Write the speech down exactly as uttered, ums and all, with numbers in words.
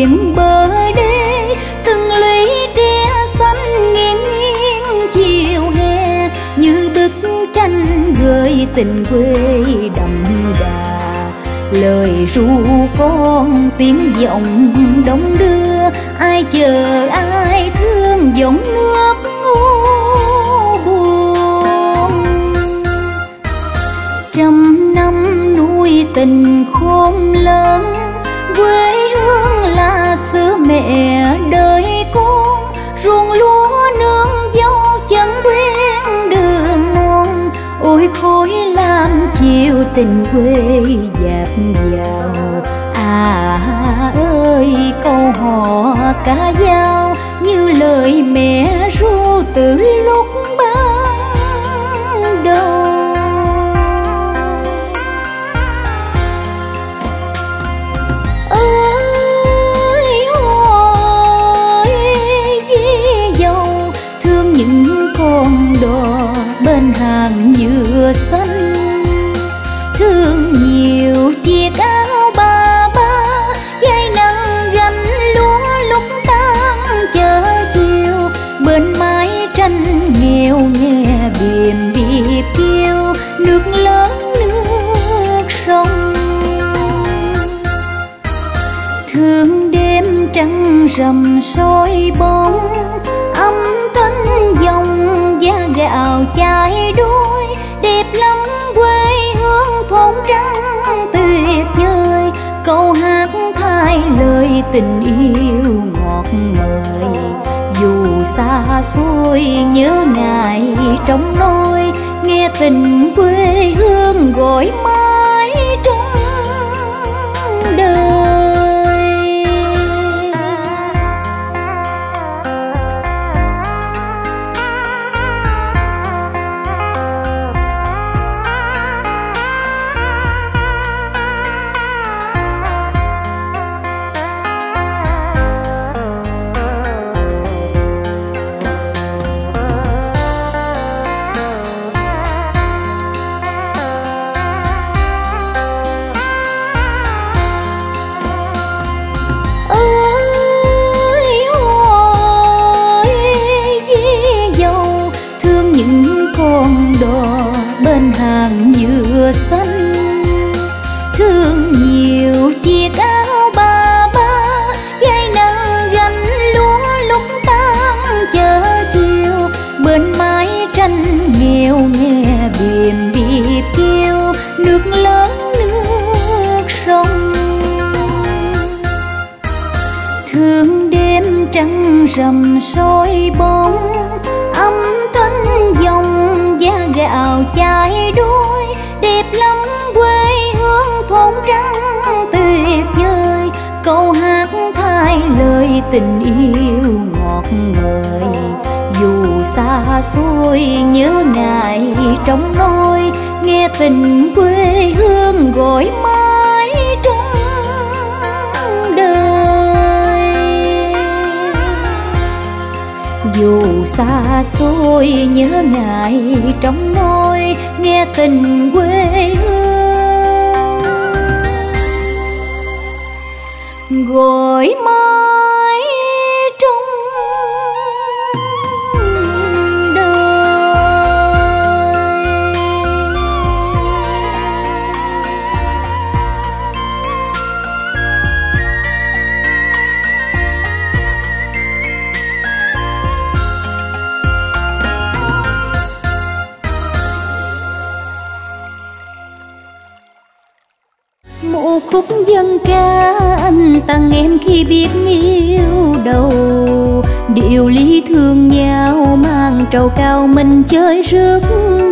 thuyền bờ đê, từng lũy tre xanh nghiêng nghiêng chiều hè, như bức tranh gợi tình quê đậm đà. Lời ru con tiếng giọng đông đưa, ai chờ ai thương dòng nước u buồn. Trăm năm nuôi tình khôn lớn, quê hương là xứ mẹ đời con, ruộng lúa nương dâu chân quen đường mòn. Ôi khói lam chiều tình quê dạt vào, à ơi câu hò ca dao như lời mẹ ru từ lúc ban đầu. Ơi ôi dì dâu, thương những con đò bên hàng dừa xanh, thương nhiều chiếc áo ba ba dây nắng gánh lúa lúc tan chờ chiều. Bên mái tranh nghèo nghe bìm bịp kêu, nước lớn nước sông. Thương đêm trăng rằm soi bóng, âm thanh dòng da gạo chai đuôi. Đẹp lắm quê hương thôn trắng tuyệt vời, câu hát thay lời tình yêu ngọt ngời. Dù xa xôi nhớ ngày trong nôi, nghe tình quê hương gọi mãi trong đời. Hàng dừa xanh, thương nhiều chiếc áo ba ba dây nắng gánh lúa lúc tan chờ chiều. Bên mái tranh nghèo nghe bìm bịp kêu, nước lớn nước sông. Thương đêm trăng rằm soi bóng, âm thanh dòng da gạo chai đuôi. Đẹp lắm quê hương thôn trắng tuyệt vời, câu hát thay lời tình yêu ngọt ngời. Dù xa xôi nhớ ngày trong nôi, nghe tình quê hương gọi mãi trong đời. Dù xa xôi nhớ ngày trong nôi, nghe tình quê hương gọi mãi trong một khúc dân ca anh tặng em khi biết yêu đầu. Điệu lý thương nhau mang trầu cao mình chơi rước